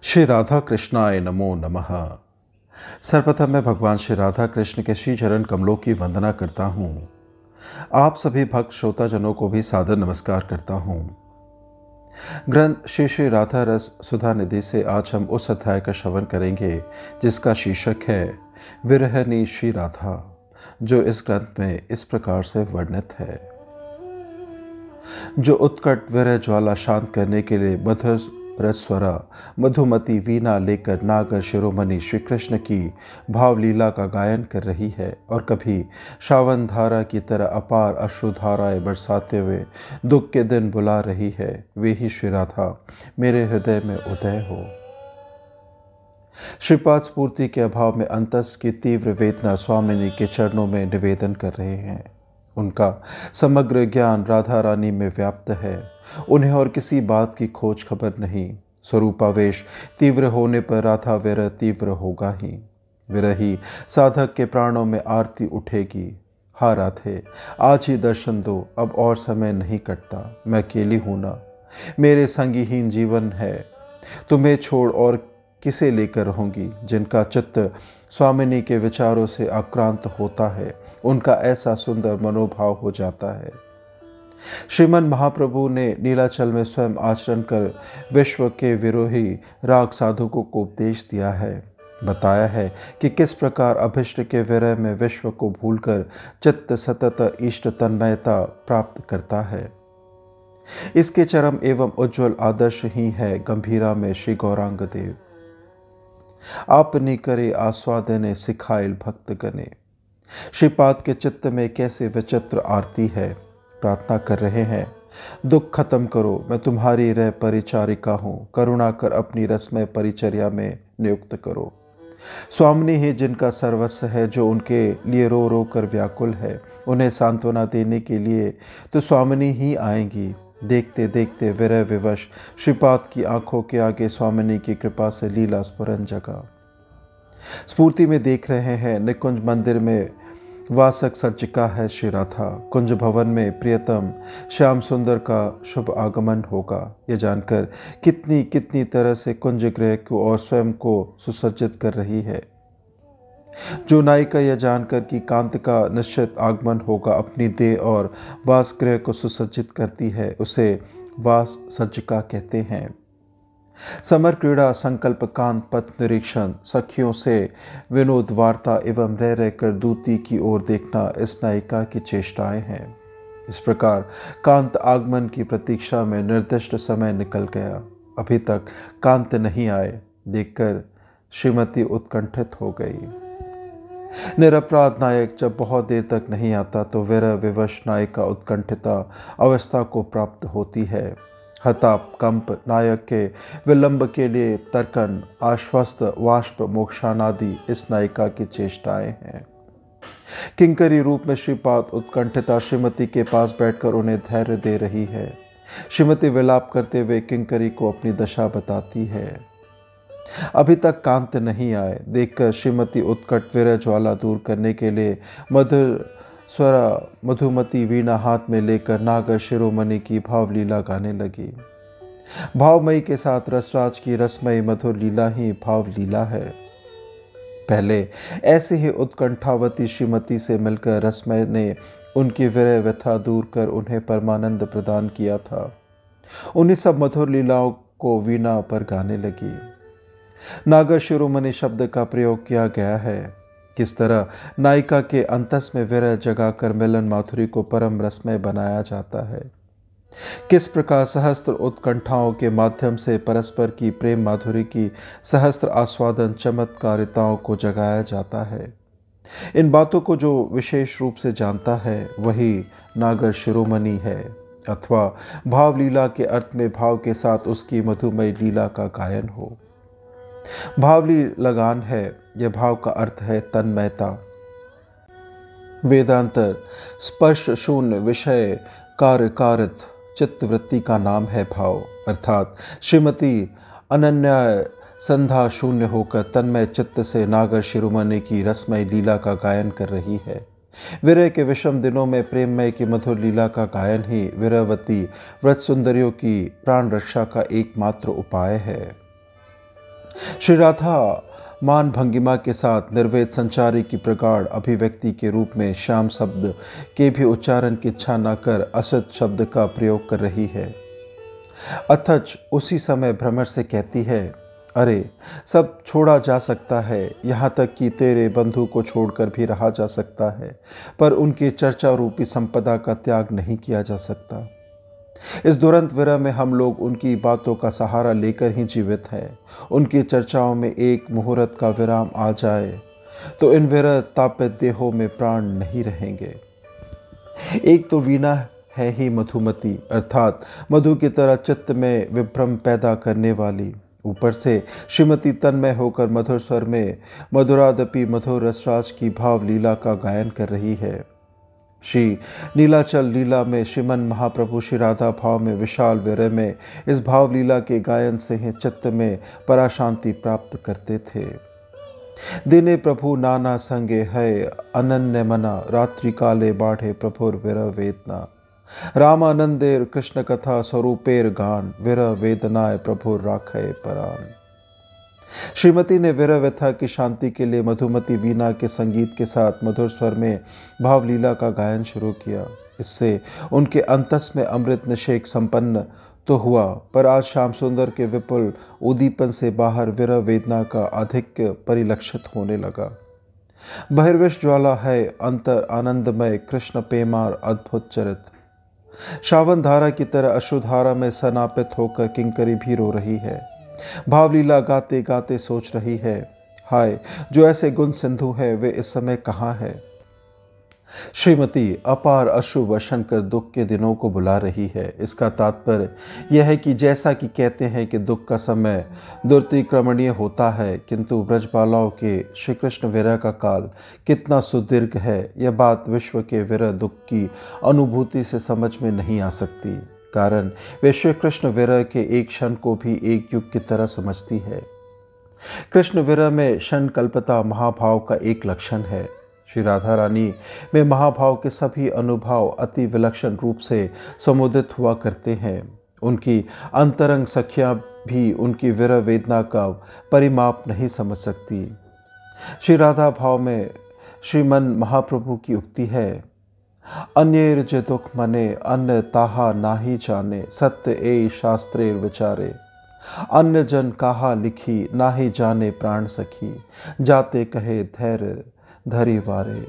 श्री राधा कृष्णाय नमो नमः। सर्वप्रथम मैं भगवान श्री राधा कृष्ण के श्री चरण कमलों की वंदना करता हूँ। आप सभी भक्त श्रोताजनों को भी सादर नमस्कार करता हूँ। ग्रंथ श्री श्री राधा रस सुधा निधि से आज हम उस अध्याय का श्रवण करेंगे जिसका शीर्षक है विरहनी श्री राधा, जो इस ग्रंथ में इस प्रकार से वर्णित है। जो उत्कट विरह ज्वाला शांत करने के लिए मधुर रसस्वरा मधुमती वीणा लेकर नागर शिरोमणि श्री कृष्ण की भावलीला का गायन कर रही है और कभी श्रावण धारा की तरह अपार अश्रुधाराएं बरसाते हुए दुख के दिन बुला रही है, वे ही श्री राधा मेरे हृदय में उदय हो। श्रीपाद स्फूर्ति के अभाव में अंतस की तीव्र वेदना स्वामिनी के चरणों में निवेदन कर रहे हैं। उनका समग्र ज्ञान राधा रानी में व्याप्त है। उन्हें और किसी बात की खोज खबर नहीं। स्वरूपावेश तीव्र होने पर राधा विरह तीव्र होगा ही। विरही साधक के प्राणों में आरती उठेगी। हा राधे, आज ही दर्शन दो, अब और समय नहीं कटता। मैं अकेली हूं ना, मेरे संगीहीन जीवन है। तुम्हें छोड़ और किसे लेकर रहूंगी। जिनका चित्त स्वामिनी के विचारों से आक्रांत होता है, उनका ऐसा सुंदर मनोभाव हो जाता है। श्रीमन महाप्रभु ने नीलाचल में स्वयं आचरण कर विश्व के विरोही राग साधकों को उपदेश दिया है। बताया है कि किस प्रकार अभिष्ट के विरह में विश्व को भूलकर चित्त सतत इष्ट तन्मयता प्राप्त करता है। इसके चरम एवं उज्ज्वल आदर्श ही है गंभीरा में श्री गौरांग देव। आपनी करे आस्वादने सिखाइल भक्त गने। श्रीपाद के चित्त में कैसे विचित्र आरती है। प्रार्थना कर रहे हैं, दुख खत्म करो, मैं तुम्हारी रह परिचारिका हूँ, करुणा कर अपनी रसमय परिचर्या में नियुक्त करो। स्वामिनी ही जिनका सर्वस्व है, जो उनके लिए रो रो कर व्याकुल है, उन्हें सांत्वना देने के लिए तो स्वामिनी ही आएंगी। देखते देखते विरह विवश श्रीपाद की आंखों के आगे स्वामिनी की कृपा से लीला स्फुरन जगा। स्फूर्ति में देख रहे हैं, निकुंज मंदिर में वासक सज्जिका है श्री राधा। कुंज भवन में प्रियतम श्याम सुंदर का शुभ आगमन होगा। ये जानकर कितनी कितनी तरह से कुंज गृह को और स्वयं को सुसज्जित कर रही है। जो नायिका यह जानकर कि कांत का निश्चित आगमन होगा अपनी देह और वास गृह को सुसज्जित करती है, उसे वास सज्जिका कहते हैं। समर क्रीड़ा संकल्प कांत पथ निरीक्षण सखियों से विनोद वार्ता एवं रह रहकर दूती की ओर देखना इस नायिका की चेष्टाएं हैं। इस प्रकार कांत आगमन की प्रतीक्षा में निर्दिष्ट समय निकल गया। अभी तक कांत नहीं आए। देखकर श्रीमती उत्कंठित हो गई। निरपराध नायक जब बहुत देर तक नहीं आता तो विरह विवश नायिका उत्कंठिता अवस्था को प्राप्त होती है। हताप कंप नायक के विलंब के लिए तर्कन आश्वस्त वाष्प मोक्षानादि इस नायिका की चेष्टाएं हैं। किंकरी रूप में श्रीपाद उत्कंठिता श्रीमती के पास बैठकर उन्हें धैर्य दे रही है। श्रीमती विलाप करते हुए किंकरी को अपनी दशा बताती है। अभी तक कांत नहीं आए। देखकर श्रीमती उत्कट विरह ज्वाला दूर करने के लिए मधुर स्वरा मधुमती वीणा हाथ में लेकर नागर शिरोमणि की भावलीला गाने लगी। भावमयी के साथ रसराज की रसमयी मधुर लीला ही भावलीला है। पहले ऐसे ही उत्कंठावती श्रीमती से मिलकर रसमय ने उनकी विरह व्यथा दूर कर उन्हें परमानंद प्रदान किया था। उन्हीं सब मधुर लीलाओं को वीणा पर गाने लगी। नागर शिरोमणि शब्द का प्रयोग किया गया है। किस तरह नायिका के अंतस में विरह जगाकर मिलन माधुरी को परम रसमय बनाया जाता है। किस प्रकार सहस्त्र उत्कंठाओं के माध्यम से परस्पर की प्रेम माधुरी की सहस्त्र आस्वादन चमत्कारिताओं को जगाया जाता है। इन बातों को जो विशेष रूप से जानता है वही नागर शिरोमणि है, अथवा भावलीला के अर्थ में भाव के साथ उसकी मधुमय लीला का गायन हो। भावली लगान है, यह भाव का अर्थ है तन्मयता। वेदांतर स्पर्श शून्य विषय कार्यकारित चित्तवृत्ति का नाम है भाव, अर्थात श्रीमती अनन्य संधा शून्य होकर तन्मय चित्त से नागर शिरोमणि की रसमय लीला का गायन कर रही है। विरह के विषम दिनों में प्रेममय की मधुर लीला का गायन ही विरहवती व्रत सुंदरियों की प्राण रक्षा का एकमात्र उपाय है। श्री राधा मान भंगिमा के साथ निर्वेद संचारी की प्रगाढ़ अभिव्यक्ति के रूप में श्याम शब्द के भी उच्चारण की इच्छा न कर असत शब्द का प्रयोग कर रही है। अथच उसी समय भ्रमर से कहती है, अरे सब छोड़ा जा सकता है, यहाँ तक कि तेरे बंधु को छोड़कर भी रहा जा सकता है, पर उनकी चर्चा रूपी संपदा का त्याग नहीं किया जा सकता। इस दुरंत विरह में हम लोग उनकी बातों का सहारा लेकर ही जीवित हैं। उनकी चर्चाओं में एक मुहूर्त का विराम आ जाए तो इन विरह तापित देहों में प्राण नहीं रहेंगे। एक तो वीणा है ही मधुमती, अर्थात मधु की तरह चित्त में विभ्रम पैदा करने वाली, ऊपर से श्रीमती तन्मय होकर मधुर स्वर में मधुरादपि मधुर रसराज की भाव लीला का गायन कर रही है। श्री नीलाचल लीला में श्रीमन महाप्रभु श्री राधा भाव में विशाल विरह में इस भाव लीला के गायन से ही चित्त में पराशांति प्राप्त करते थे। दिने प्रभु नाना संगे है अनन्य मना, रात्रि काले बाढ़े प्रभुर विरह वेदना, रामानंदेर कृष्ण कथा स्वरूपेर गान, विरह वेदनाय प्रभुर राखे परान। श्रीमती ने विरह व्यथा की शांति के लिए मधुमती वीणा के संगीत के साथ मधुर स्वर में भावलीला का गायन शुरू किया। इससे उनके अंतस में अमृत निषेक संपन्न तो हुआ, पर आज श्याम सुंदर के विपुल उद्दीपन से बाहर विरह वेदना का आधिक्य परिलक्षित होने लगा। बहिर्विश ज्वाला है अंतर आनंदमय कृष्ण पेमार अद्भुत चरित, श्रावण धारा की तरह अश्रुधारा में सनापित होकर किंकरी भी रो रही है। भावलीला गाते गाते सोच रही है, हाय जो ऐसे गुण सिंधु है वे इस समय कहाँ है। श्रीमती अपार अश्रु वर्षण कर दुख के दिनों को बुला रही है। इसका तात्पर्य यह है कि जैसा कि कहते हैं कि दुख का समय दुर्तिक्रमणीय होता है, किंतु ब्रजबालाओं के श्री कृष्ण विरह का काल कितना सुदीर्घ है, यह बात विश्व के विरह दुख की अनुभूति से समझ में नहीं आ सकती। कारण वे श्री कृष्ण विरह के एक क्षण को भी एक युग की तरह समझती है। कृष्ण विरह में क्षण कल्पता महाभाव का एक लक्षण है। श्री राधा रानी में महाभाव के सभी अनुभव अति विलक्षण रूप से समुदित हुआ करते हैं। उनकी अंतरंग सखियां भी उनकी विरह वेदना का परिमाप नहीं समझ सकती। श्री राधा भाव में श्रीमन महाप्रभु की उक्ति है, अन्येर जे दुख मने अन्य ताहा नाही जाने, सत्य ए शास्त्रेर विचारे, अन्य जन काहा लिखी नाही जाने प्राण सखी, जाते कहे धैर्य धरी वारे।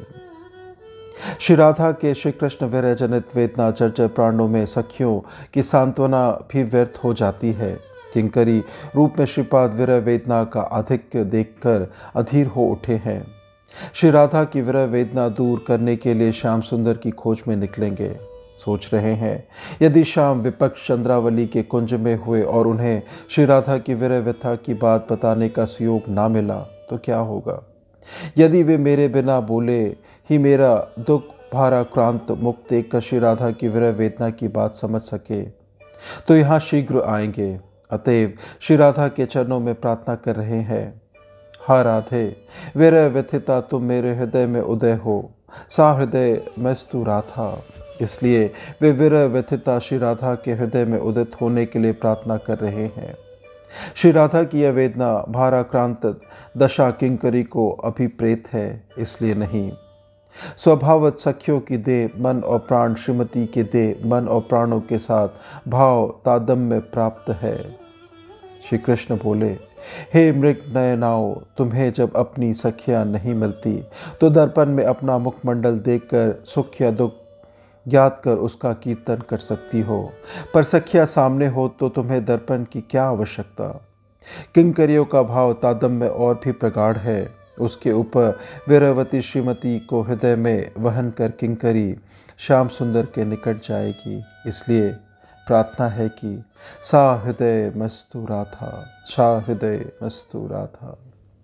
श्री राधा के श्री कृष्ण विरह जनित वेदना चर्चा प्राणों में सखियों की सांत्वना भी व्यर्थ हो जाती है। किंकरी रूप में श्रीपाद विरह वेदना का आधिक्य देखकर अधीर हो उठे हैं। श्री राधा की विरह वेदना दूर करने के लिए श्याम सुंदर की खोज में निकलेंगे। सोच रहे हैं, यदि श्याम विपक्ष चंद्रावली के कुंज में हुए और उन्हें श्री राधा की विरह व्यथा की बात बताने का सुयोग ना मिला तो क्या होगा। यदि वे मेरे बिना बोले ही मेरा दुख भारा क्रांत मुख देखकर श्री राधा की विरह वेदना की बात समझ सके तो यहाँ शीघ्र आएंगे। अतएव श्री राधा के चरणों में प्रार्थना कर रहे हैं, हा राधे विरह व्यथिता तुम मेरे हृदय में उदय हो, सा हृदय मस्तु राधा। इसलिए वे विरह व्यथिता श्री राधा के हृदय में उदित होने के लिए प्रार्थना कर रहे हैं। श्री राधा की यह वेदना भाराक्रांत दशा किंकरी को अभिप्रेत है, इसलिए नहीं। स्वभावत सखियों की देह मन और प्राण श्रीमती के देह मन और प्राणों के साथ भाव तादम्य प्राप्त है। श्री कृष्ण बोले, हे मृग नयनाओ, तुम्हें जब अपनी सखियां नहीं मिलती तो दर्पण में अपना मुखमंडल देखकर सुख या दुख ज्ञात कर उसका कीर्तन कर सकती हो, पर सखिया सामने हो तो तुम्हें दर्पण की क्या आवश्यकता। किंकरियों का भाव तादम्य और भी प्रगाढ़ है। उसके ऊपर वीरवती श्रीमती को हृदय में वहन कर किंकरी श्याम सुंदर के निकट जाएगी। इसलिए प्रार्थना है कि सा हृदय मस्तु राधा, सा हृदय मस्तु राधा।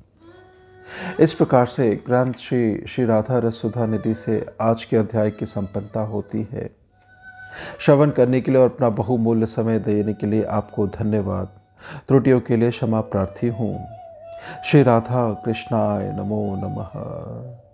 इस प्रकार से ग्रंथ श्री राधा रससुधा निधि से आज के अध्याय की संपन्नता होती है। श्रवण करने के लिए और अपना बहुमूल्य समय देने के लिए आपको धन्यवाद। त्रुटियों के लिए क्षमा प्रार्थी हूँ। श्री राधा कृष्णाय नमो नमः।